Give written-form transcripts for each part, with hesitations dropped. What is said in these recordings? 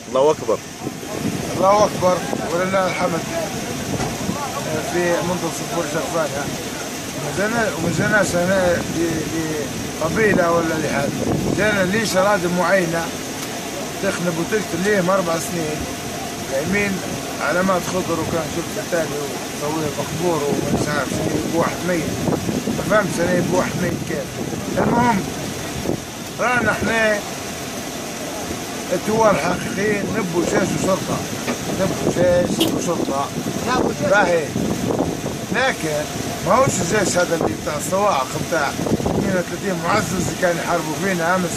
الله اكبر. الله اكبر ولله الحمد. في منتصف برج غفانة وما جيناش هنا لقبيله ولا لحد، جينا لي شرادم معينه تخنب وتقتل ليهم 4 سنين يمين علامات خضر، وكان شفت الثاني وسوي مقبور ومش عارف شنو بواحد ميت، ما فهمت شنو بواحد ميت كيف. المهم رانا احنا الثوار الحقيقيين نبوا جيش وشرطه، نبوا جيش وشرطه باهي، لكن ما هوش الجيش هذا اللي بتاع الصواعق بتاع 32 معزز اللي كان يحاربوا فينا امس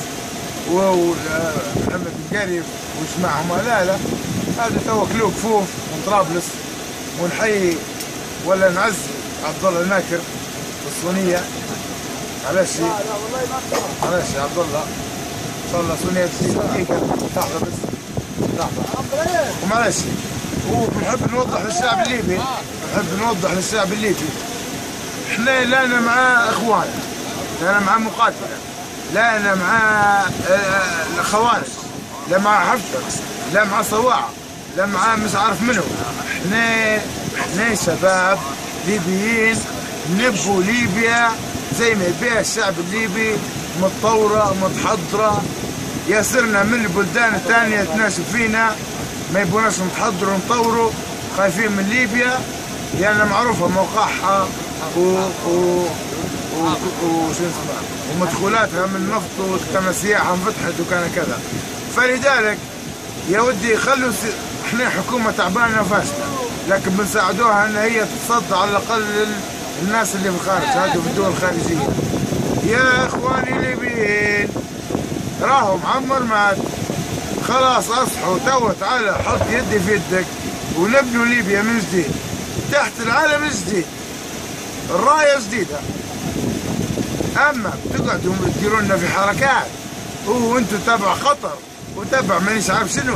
ومحمد القريب وجماعهم، لا هذا تو كلو كفوف من طرابلس. ونحيي ولا نعزي عبد الله الناكر الصونيه، معلش يا عبد الله ان شاء الله صونيه دقيقه لحظه بس لحظه ومعلش. ونحب نوضح للشعب الليبي، احنا لا مع اخوان، لا مع مقاتله، لا مع الخوارج، لا مع حفتر، لا مع صواعق، لا مع مش عارف منو. احنا شباب ليبيين نبوا ليبيا زي ما يبيها الشعب الليبي، متطوره متحضره. ياسرنا من البلدان الثانيه تناسب فينا، ما يبوناش نتحضروا ونطوروا، خايفين من ليبيا لأن معروفة موقعها ومدخولاتها من النفط، وكان سياحة انفتحت وكان كذا. فلذلك يا ودي خلوا احنا حكومة تعبانة فاشلة، لكن بنساعدوها ان هي تتصدى على الاقل الناس اللي في الخارج، هذو في الدول الخارجية. يا اخواني الليبيين راهو معمر مات، خلاص اصحوا توا، تعال حط يدي في يدك ونبنوا ليبيا من جديد تحت العالم الجديد، الرايه جديده. اما تقعدوا تديروا لنا في حركات وانتم تبع قطر وتبع مانيش عارف شنو،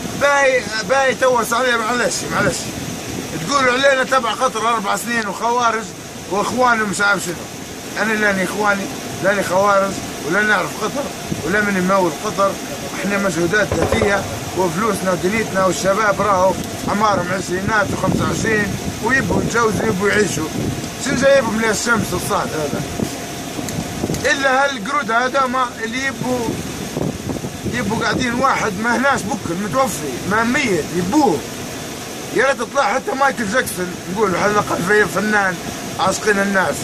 باي توس عليه. معلش تقولوا علينا تبع قطر 4 سنين وخوارج واخوان ومش عارف شنو. انا لاني اخواني، لاني خوارج، ولا نعرف قطر، ولا من يمول قطر. احنا مجهودات ذاتيه وفلوسنا ودنيتنا، والشباب راهو اعمارهم 20 و25 ويبوا يتجوزوا ويبوا يعيشوا. شنو جايبهم من الشمس الصاد هذا؟ الا هالقرود هذا اللي يبوا قاعدين، واحد ما هناش بكر متوفي ما ميت يبوه. يا ريت تطلع حتى مايكل جاكسون نقولوا على الاقل فنان عاشقين الناس.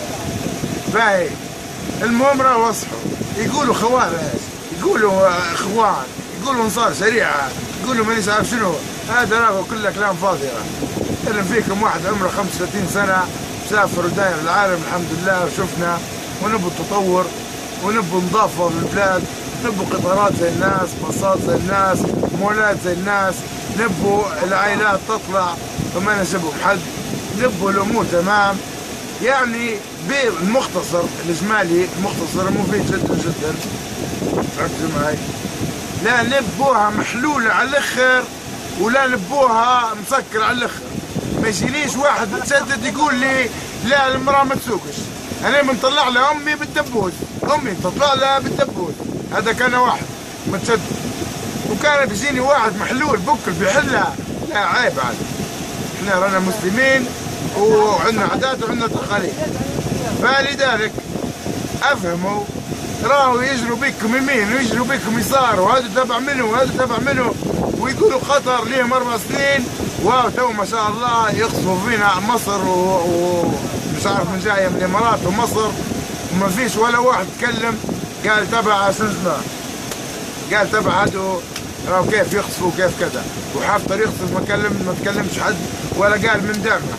باهي المهم راهو اصحوا، يقولوا خوارج، يقولوا اخوان، يقولوا انصار شريعه، يقولوا مانيش عارف شنو. هذا راهو كله كلام فاضي. اللي فيكم واحد عمره 35 سنه مسافر وداير العالم الحمد لله وشفنا، ونبوا التطور، ونبوا نظافه بالبلاد، نبوا قطارات زي الناس، باصات زي الناس، مولات زي الناس، نبوا العائلات تطلع وما نسيبهم حد، نبوا الامور تمام. يعني بالمختصر الاجمالي، المختصر المفيد جدا ركزوا معي. لا نبوها محلوله على الاخر، ولا نبوها مسكر على الاخر. ما يجينيش واحد متسدد يقول لي لا المراه ما تسوقش، انا بنطلع لها امي بالدبوس، امي تطلع لها بالدبوس. هذا كان واحد متسدد، وكان بيجيني واحد محلول بكل بيحلها. لا عيب عاد، احنا رانا مسلمين وعندنا عادات وعندنا تقاليد. فلذلك افهموا، راهو يجروا بكم يمين ويجروا بكم يسار، وهذا تبع منه وهذا تبع منه، ويقولوا قطر ليهم 4 سنين، واو تو ما شاء الله يقصفوا فينا مصر ومش عارف من جايه من الامارات ومصر، وما فيش ولا واحد تكلم قال تبع شنو اسمه، قال تبع هادو راهو كيف يقصفوا كيف كذا. وحفتر يقصف ما تكلمش حد ولا قال من دعمه.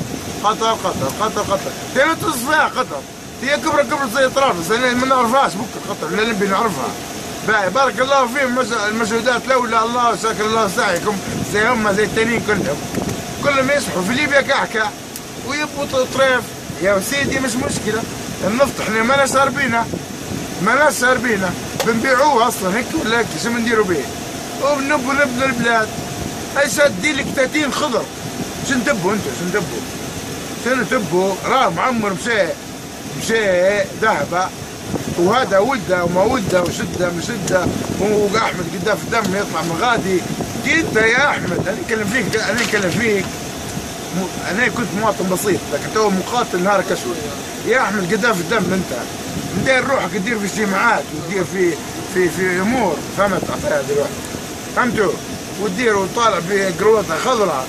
قطر تاني تصف فيها قطر، هي كبرى زي طرابلس، انا ما نعرفهاش بكره قطر، لا نبي نعرفها. بارك الله فيهم المجهودات، لولا الله شكر الله سعيكم زي هم زي التانيين كلهم يصحوا في ليبيا كعكه ويبقوا طريف. يا سيدي مش مشكله، النفط احنا ماناش شاربينه، بنبيعوه اصلا هيك ولا هيك، شو بنديروا به؟ وبنبوا نبنوا البلاد. هاي دي لك 30 خضر، شنو تبوا انتم؟ شنو تبوا؟ راه معمر مشى ذهبه، وهذا ولده وما ولده وشده مشده، واحمد قدام في الدم يطلع من غادي، انت يا احمد انا نتكلم فيك، انا كنت مواطن بسيط لكن تو مقاتل نهارك اسود. يا احمد قدام في الدم انت ندير روحك تدير في اجتماعات وتدير في امور، فهمت؟ عطيها روحك، فهمتوا؟ وتدير وطالع بقروطه خضراء.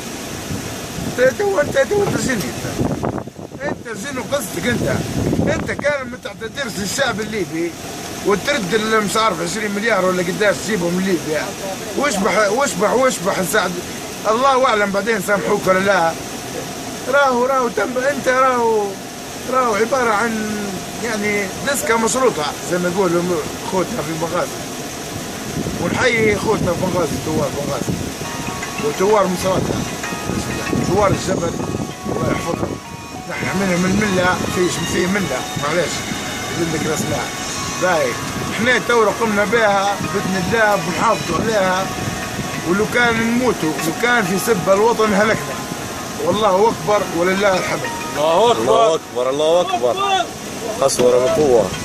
انت زين، انت زين وقصدك انت كان متعتذرش للشعب الليبي وترد مش عارف 20 مليار ولا قداش تجيبهم من ليبيا، واشبح نساعد الله اعلم بعدين سامحوك ولا لا. راهو تم انت راهو عباره عن يعني دسكه مشروطه زي ما يقولوا خوتنا في بنغازي، ونحيي خوتنا في بنغازي، ثوار بنغازي وثوار مصراتها، ثوار الجبل الله يحفظهم. نحن منهم المله في مله معليش بدك رسمها باهي. احنا تو قمنا بها باذن الله بنحافظوا عليها، ولو كان نموتوا لو كان في سب الوطن هلكنا. والله اكبر ولله الحمد. الله اكبر الله اكبر الله اكبر. قسوره بقوه.